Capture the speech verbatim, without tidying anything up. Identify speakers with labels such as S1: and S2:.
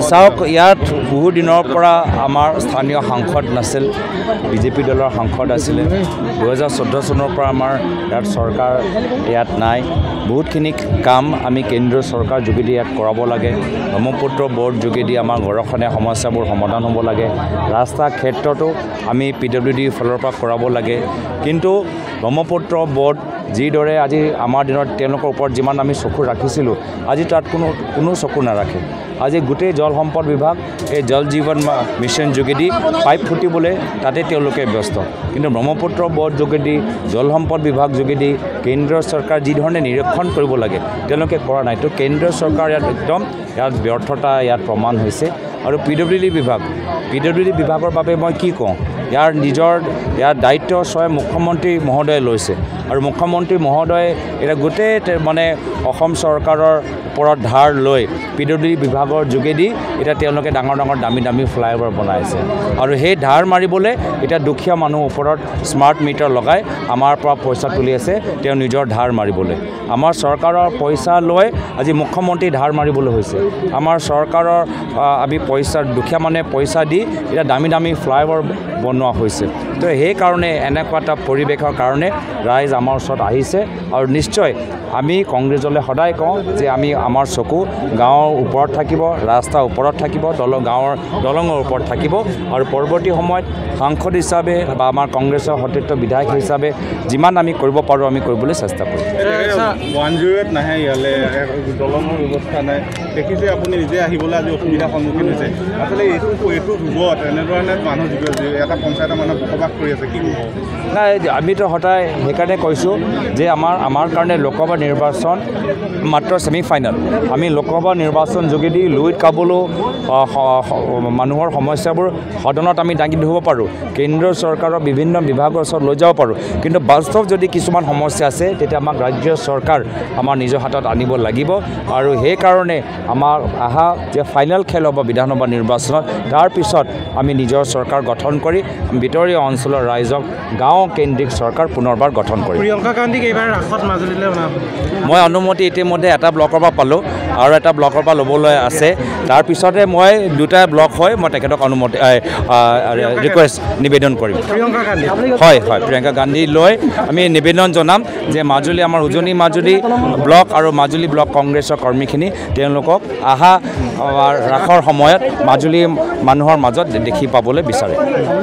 S1: চাওক ইয়াত বহু দিনৰ পৰা আমাৰ স্থানীয় সাংসদ নাছিল বিজেপি দলৰ সাংসদ আছিলে দুহেজাৰ চৈধ্য চনৰ পৰা আমাৰ ইয়াত চৰকাৰ ইয়াত নাই বহুতখিনি কাম আমি কেন্দ্ৰীয় চৰকাৰ যোগেদি ইয়াত কৰাব লাগে ব্ৰহ্মপুত্ৰ বৰ্ড যোগেদি আমাৰ গৰখনে সমস্যাবোৰ সমাধান হ'ব লাগে ৰাস্তা ক্ষেত্ৰতো আমি পি ডব্লিউ ডি ফালৰ পৰা কৰাব লাগে কিন্তু ব্ৰহ্মপুত্ৰ বৰ্ড যিদৰে আজি আমাৰ দিনত তেওঁলোকৰ ওপৰত যিমান আমি চকু ৰাখিছিলোঁ আজি তাত কোনো কোনো চকু নাৰাখে আজি গোটেই জল সম্পদ বিভাগ এই জল জীৱন মিছন যোগেদি পাইপ ফুটিবলৈ তাতে তেওঁলোকে ব্যস্ত কিন্তু ব্ৰহ্মপুত্ৰ বৰ্ড যোগেদি জল সম্পদ বিভাগ যোগেদি কেন্দ্ৰীয় চৰকাৰ যি ধৰণে নিৰীক্ষণ কৰিব লাগে তেওঁলোকে কৰা নাই তো কেন্দ্ৰীয় চৰকাৰ ইয়াত একদম ইয়াত ব্যৰ্থতা ইয়াত প্ৰমাণ হৈছে আৰু পি ডব্লিউ ডি বিভাগ পি ডব্লিউ ডি বিভাগৰ বাবে মই কি কওঁ ইয়াৰ নিজৰ ইয়াৰ দায়িত্ব স্বয়ং মুখ্যমন্ত্ৰী মহোদয়ে লৈছে আৰু মুখ্যমন্ত্ৰী মহোদয়ে এটা গোটেই মানে অসম চৰকাৰৰ ওপৰত ধাৰ লৈ পি ডব্লিউ ডি বিভাগৰ যোগেদি এতিয়া তেওঁলোকে ডাঙৰ ডাঙৰ দামী দামী ফ্লাইঅভাৰ বনাইছে আৰু সেই ধাৰ মাৰিবলৈ এতিয়া দুখীয়া মানুহৰ ওপৰত স্মাৰ্ট মিটাৰ লগাই আমাৰ পৰা পইচা তুলি আছে তেওঁ নিজৰ ধাৰ মাৰিবলৈ আমাৰ চৰকাৰৰ পইচা লৈ আজি মুখ্যমন্ত্ৰী ধাৰ মাৰিবলৈ হৈছে আমাৰ চৰকাৰৰ আমি পইচা দুখীয়া মানুহে পইচা দি এতিয়া দামী দামী ফ্লাইঅভাৰ বনোৱা হৈছে তো সেইকাৰণে এনেকুৱা এটা পৰিৱেশৰ কাৰণে ৰাইজ আমাৰ ওচৰত আহিছে আৰু নিশ্চয় আমি কংগ্ৰেছলৈ সদায় কওঁ যে আমি আমাৰ চকু গাঁৱৰ ওপৰত থাকিব ৰাস্তাৰ ওপৰত থাকিব দল গাঁৱৰ দলঙৰ ওপৰত থাকিব আৰু পৰৱৰ্তী সময়ত সাংসদ হিচাপে বা আমাৰ কংগ্ৰেছৰ সতীৰ্থ বিধায়ক হিচাপে যিমান আমি কৰিব পাৰোঁ আমি কৰিবলৈ চেষ্টা কৰিম
S2: ওৱান জিৰ' এইট নাহে ইয়ালৈ দলঙৰ ব্যৱস্থা নাই দেখিছে আপুনি নিজে আহিবলৈ আজি অসুবিধাৰ সন্মুখীন হৈছে আচলতে এইটো এইটো যুগত এনেধৰণে মানুহ এটা পঞ্চায়তৰ মানুহ বসবাস কৰি আছে কি
S1: নাই আমিতো সদায় সেইকাৰণে কৈছোঁ যে আমাৰ আমাৰ কাৰণে লোকসভা নিৰ্বাচন মাত্ৰ ছেমি ফাইনেল আমি লোকসভা নিৰ্বাচন যোগেদি লুইত কাবলৈ মানুহৰ সমস্যাবোৰ সদনত আমি দাঙি ধৰিব পাৰোঁ কেন্দ্ৰীয় চৰকাৰৰ বিভিন্ন বিভাগৰ ওচৰত লৈ যাব পাৰোঁ কিন্তু বাস্তৱ যদি কিছুমান সমস্যা আছে তেতিয়া আমাক ৰাজ্য চৰকাৰ আমাৰ নিজৰ হাতত আনিব লাগিব আৰু সেইকাৰণে আমাৰ আহা যে ফাইনেল খেল হ'ব বিধানসভা নিৰ্বাচনত তাৰপিছত আমি নিজৰ চৰকাৰ গঠন কৰি ভিতৰীয় অঞ্চলৰ ৰাইজক গাঁও কেন্দ্ৰিক চৰকাৰ পুনৰবাৰ গঠন কৰিম
S3: প্ৰিয়ংকা গান্ধীক এইবাৰ ৰাসত মাজুলীলৈ
S1: মই অনুমতি ইতিমধ্যে এটা ব্লকৰ পৰা পালোঁ আৰু এটা ব্লকৰ পৰা ল'বলৈ আছে তাৰপিছতে মই দুটা ব্লক হৈ মই তেখেতক অনুমতি ৰিকুৱেষ্ট নিবেদন কৰিম হয় হয় প্ৰিয়ংকা গান্ধী লৈ আমি নিবেদন জনাম যে মাজুলী আমাৰ উজনি মাজুলী ব্লক আৰু মাজুলী ব্লক কংগ্ৰেছৰ কৰ্মীখিনি তেওঁলোকক আহা ৰাসৰ সময়ত মাজুলী মানুহৰ মাজত দেখি পাবলৈ বিচাৰে